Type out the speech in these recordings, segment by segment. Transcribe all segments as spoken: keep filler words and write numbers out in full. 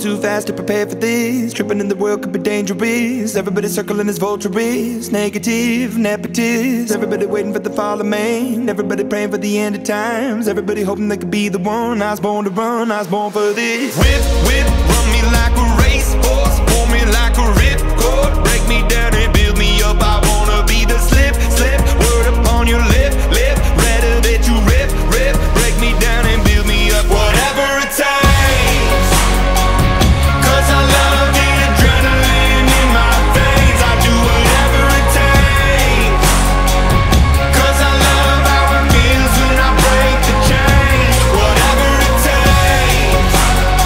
too fast to prepare for this. Tripping in the world could be dangerous. Everybody circling as vultures. Negative, nepotist. Everybody waiting for the fall of man. Everybody praying for the end of times. Everybody hoping they could be the one. I was born to run, I was born for this. Whip, whip, run me like a racehorse. Pull me like a ripcord. Break me down and build me up. I wanna be the slip, slip. Word upon your lip, lip. Rather that you rip, rip. Break me down and build me up. Whatever it takes. Cause I love the adrenaline in my veins. I do whatever it takes. Cause I love how it feels when I break the chains. Whatever it takes.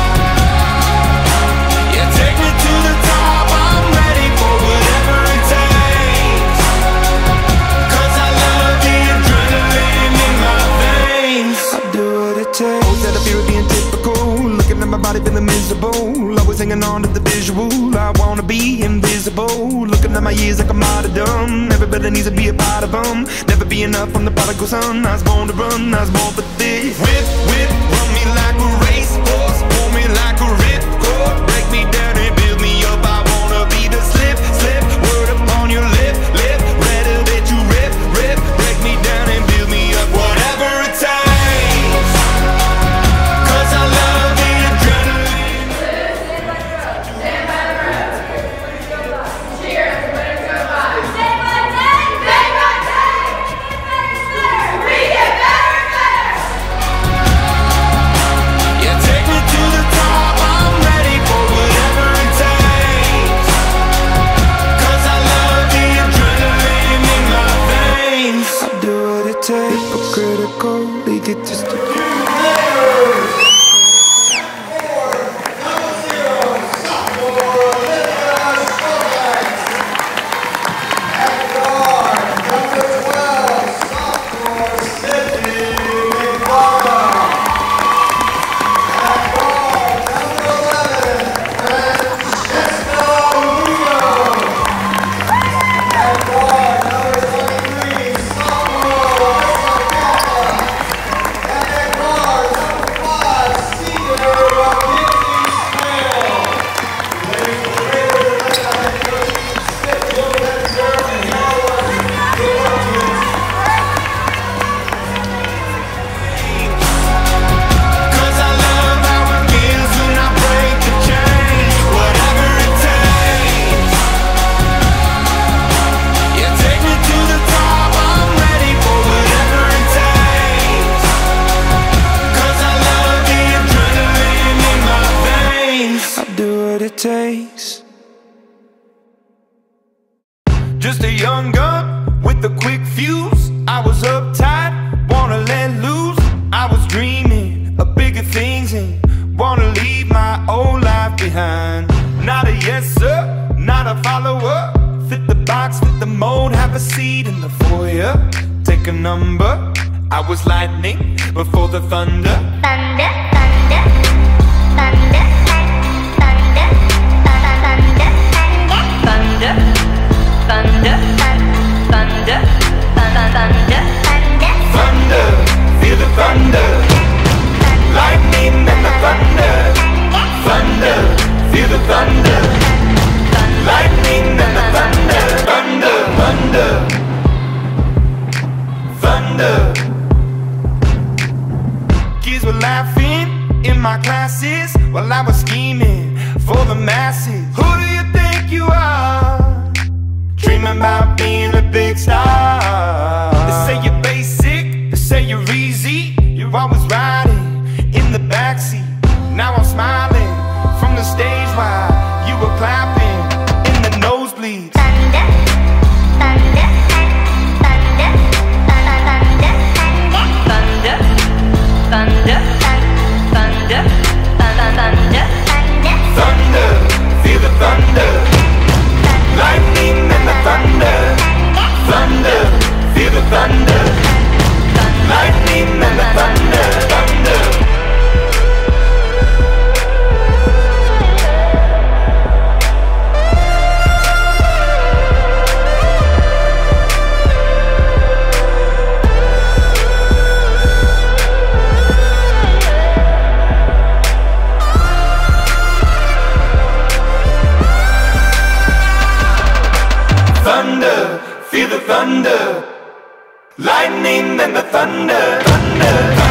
Yeah, take me to the top. I'm ready for whatever it takes. Cause I love the adrenaline in my veins. I do what it takes. Always had a fear of being typical. Looking at my body feeling miserable. Always hanging on to the visual. I wanna be invisible. Looking at my years like a martyrdom. Everybody needs to be a part of them. Never be enough from the prodigal son. I was born to run, I was born for this. Whip, whip, run me like a racehorse. Pull me like a ripcord. Break me down and build me up. I wanna be the slip, slip. Word upon your lip, lip. Rather that you rip, rip. Break me down and build me up. Whatever it takes. Cause I love the adrenaline. Yeah, take me to the top. I'm ready for whatever it takes. Cause I love the adrenaline in my veins. I do what it takes. Go critical, leak it just to Cause I love how it feels when I break the chains. Whatever it takes. Yeah, take me to the top. I'm ready for whatever it takes. Cause I love the adrenaline in my veins. I'll do what it takes. Just a young gun with a quick fuse. I was uptight, wanna let loose. I was dreaming of bigger things and wanna leave my old life behind. Not a yes sir, not a follower. Fit the box, fit the mold, have a seat in the foyer. Take a number. I was lightning before the thunder. Thunder, thunder, thunder, thunder, thunder, thunder, thunder, thunder, thunder, thunder, Thunder, feel the thunder. Lightning and the thunder. Thunder, feel the thunder. Lightning and the thunder. Thunder, thunder, thunder. Kids were laughing in my classes while I was scheming for the masses. Who do you think you are? Dreaming about being a big star. They say you're basic, they say you're easy. You're always riding in the backseat. Now I'm smiling from the stage while you were clapping in the nosebleeds. thunder, thunder, thunder, thunder, thunder, thunder, thunder, thunder, thunder, thunder, lightning, then the thunder, thunder, thunder.